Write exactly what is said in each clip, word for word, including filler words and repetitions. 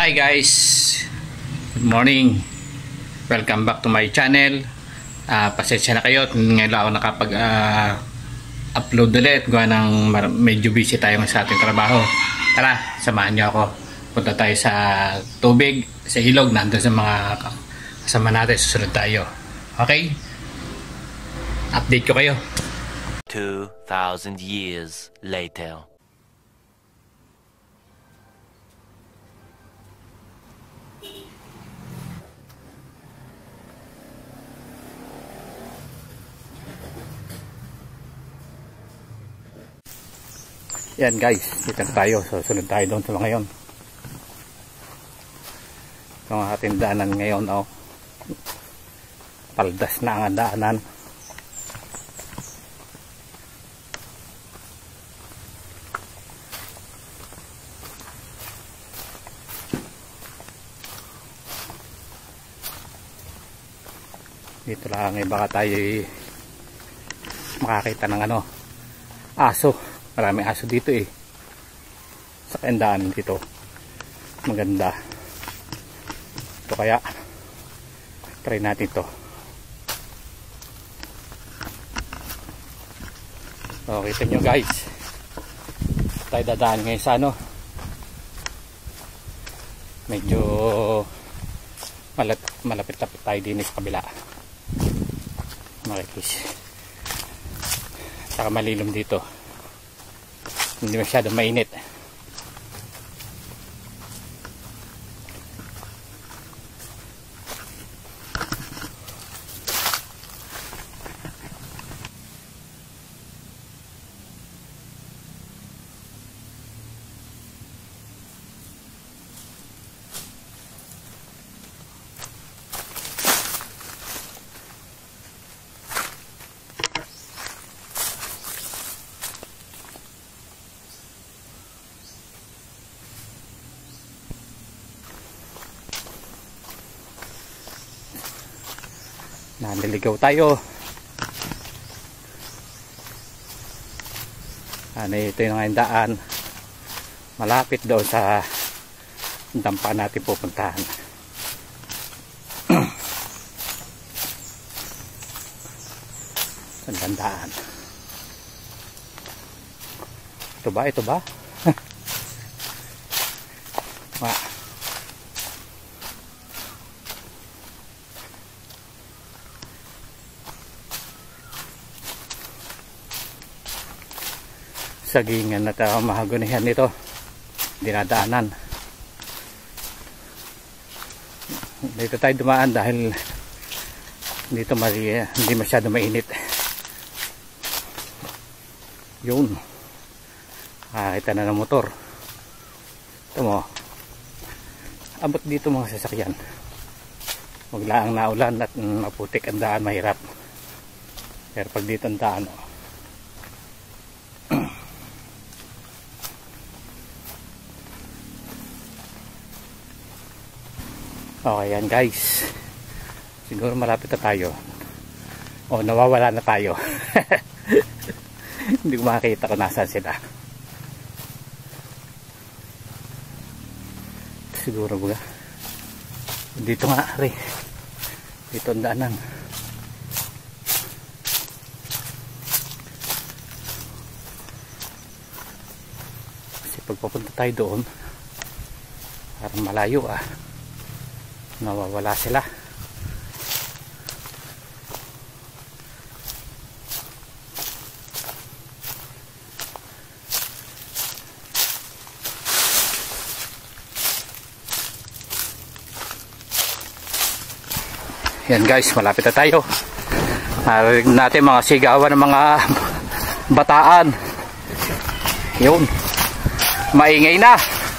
Hi guys, good morning, welcome back to my channel. uh, pasensya na kayo, ngayon lang ako nakapag uh, upload ulit gawa ng medyo busy tayo sa ating trabaho. Tara, samahan niyo ako, punta tayo sa tubig, sa ilog, nandun sa mga kasama natin, susunod tayo. Okay, update ko kayo. Two thousand years later. Yan guys, dito tayo, susunod tayo doon sa ngayon. Itong ating daanan ngayon, oh. Paldas na ang daanan. Dito lang eh, baka tayo makakita ng ano, aso. Marami aso dito eh. Sa kaindaan dito. Maganda. Ito kaya try natin to. So, kita nyo guys. Tayo dadaan ngayon sa ano. Medyo malapit-lapit tayo din sa kabila. Makikis. Saka malilom dito. Hindi masyadong mainit. Naliligaw tayo. Ano, ito yung daan malapit doon sa dampa natin pupuntahan. Saan daan? Ito ba? Ito ba? Wah. Sagingan at uh, mahagunihan nito, dinadaanan. Dito tayo dumaan dahil dito mali, hindi masyado mainit. Yun, nakakita na ng motor. Ito mo, abot dito mga sasakyan. Maglaang naulan at maputik ang daan, mahirap. Pero pag dito ang daan, oh, okay yan guys, siguro malapit na tayo o nawawala na tayo. Hindi ko makakita kung nasaan sila. Siguro ba dito nga ari, dito ang daanan. Kasi pagpapunta tayo doon parang malayo ah, nawawala sila. Yan guys, malapit na tayo. Narinig natin mga sigawan ng mga bataan. Yun, maingay na.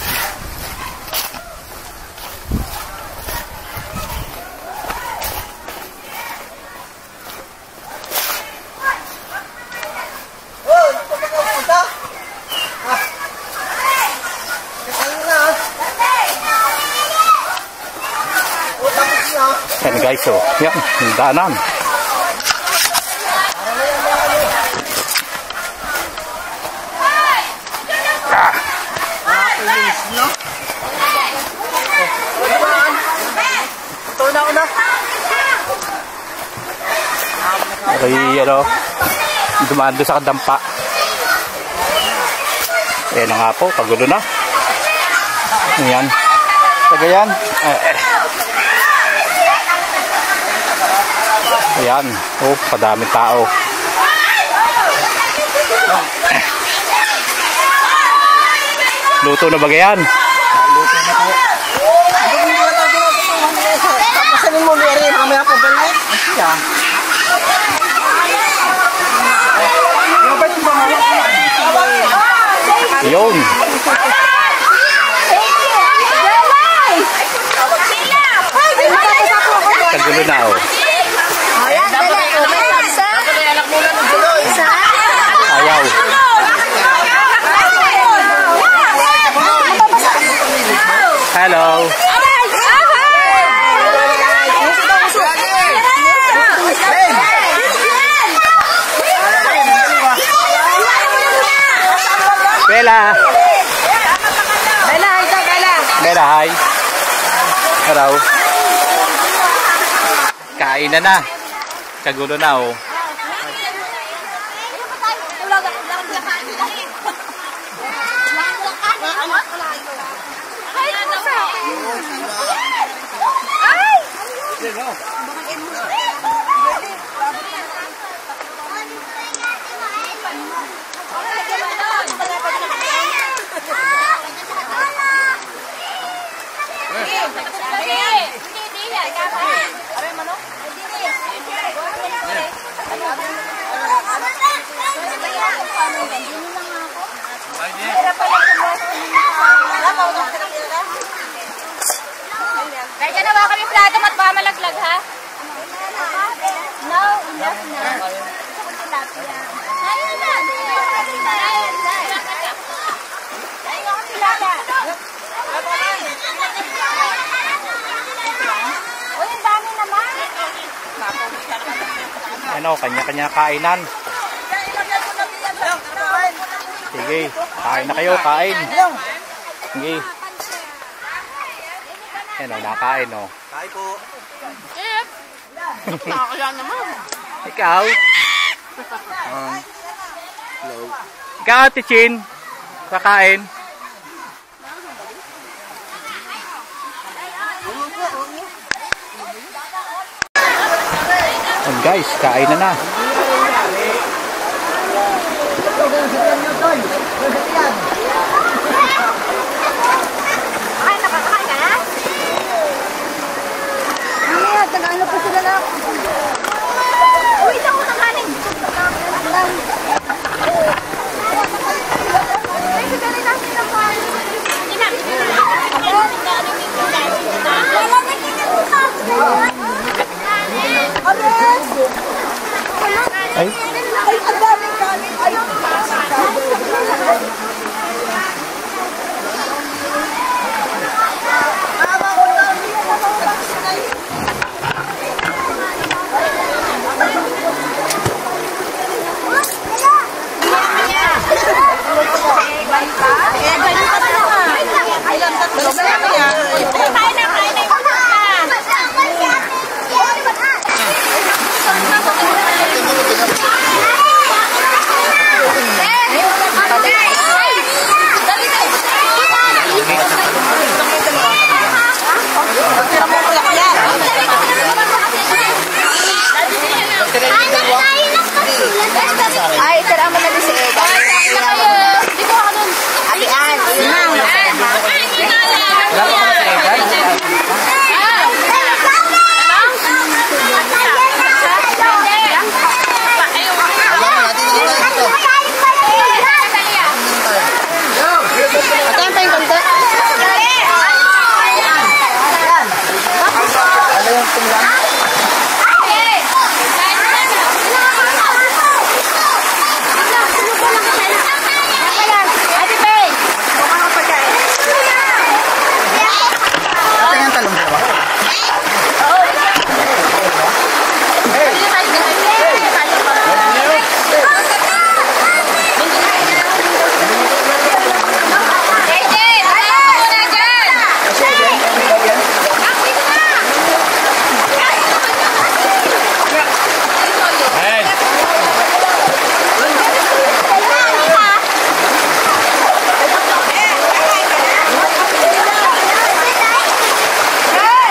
Yan guys, oh, yan, yung daanan. Ah. Okay, ano, dumaan doon sa kadampa. Ayan na nga po, pagulo na. Ayan. Tagayan. Ayan. Oh, padaming tao. Luto na ba yan? Luto na po. Pasanin mo rin, mamaya po ba na? Siya. Yun. Kagulo na oh. Ayaw. Hello. Bella. Bella, hi daw, Bella. Bella, hi. Hello. Kain na na. Kagulo na oh. Kaya na ba kami plato at baka malaglag ha? No, enough na. Ayun na. Uy, ang dami naman. Ano, kanya-kanya kainan. Sige, kain na kayo, kain. Sige. Ano, nakain o. Kain po. Eh, nakakaya naman. Ikaw? Um, hello. Ikaw, Tichin? Kakain? And guys, kain na na. Ay, nakakain ka na? Ay, nag-ano pa sila na. Uy, ito ako nakanin. Ay, sigari natin ang kain. Ina. Ay, Ay, ang daming kanin. Ay, Kain na, kain na.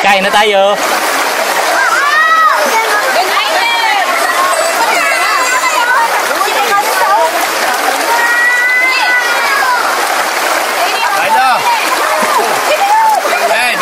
Kain na tayo. Kain na. Kain.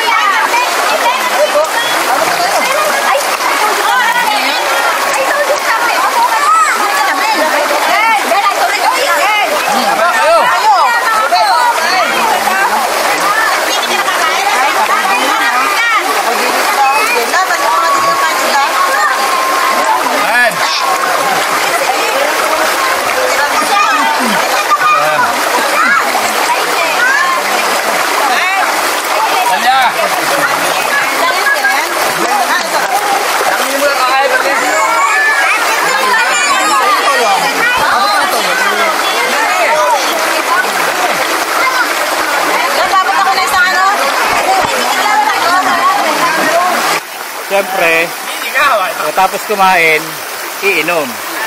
Siyempre, matapos kumain, iinom.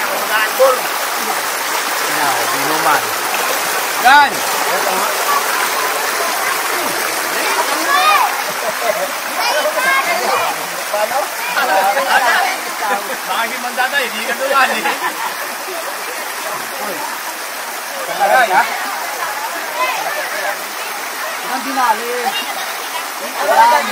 Inuman. Yan! Bakit mandata, hindi ka tuwan eh. Kalagay ha? Ang dinali eh. Walang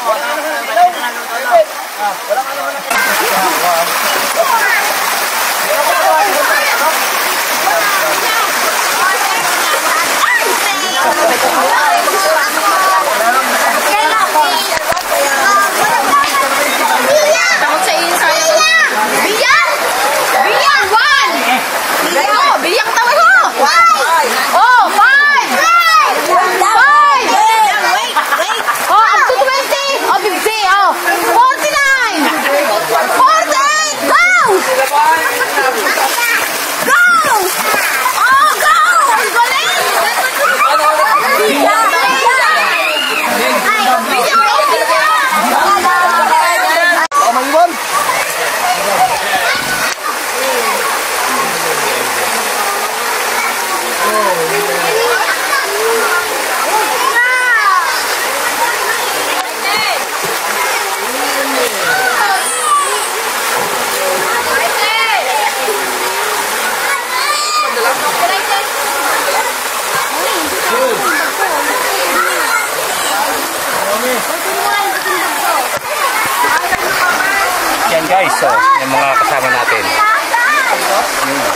yan guys, so yung mga kasama natin. Hmm.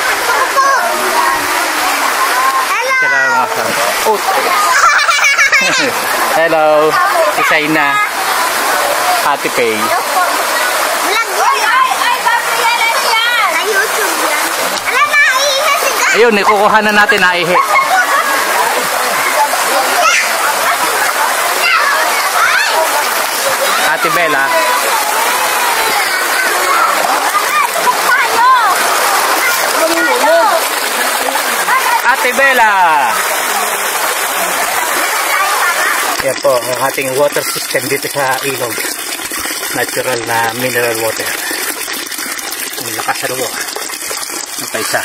Sila mga kasama. Oh. Hello, si Shaina, Ate Pay. Ayun, ikukuha na natin na ihi. Ate Bella. Ate Bella. Yan po ang ating water system dito sa ilog. Natural na mineral water. Ang lakas sa luwa. Ang paisa.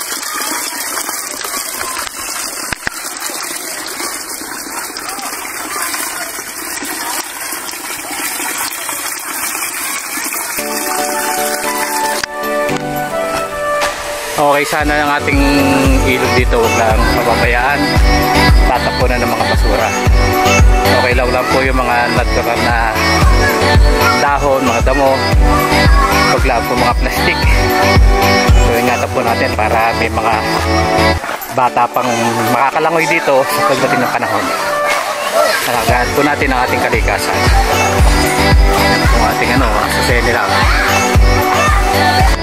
Okay, sana ang ating ilog dito huwag lang mapabayaan, tatapunan ng mga basura. Okay lang lang po yung mga natural na dahon, mga damo, huwag lang po mga plastic. So ingatan po natin para may mga bata pang makakalangoy dito sa pagdating ng panahon. Alagaan po natin ang ating kalikasan. Ang ating ano, sasaya nila.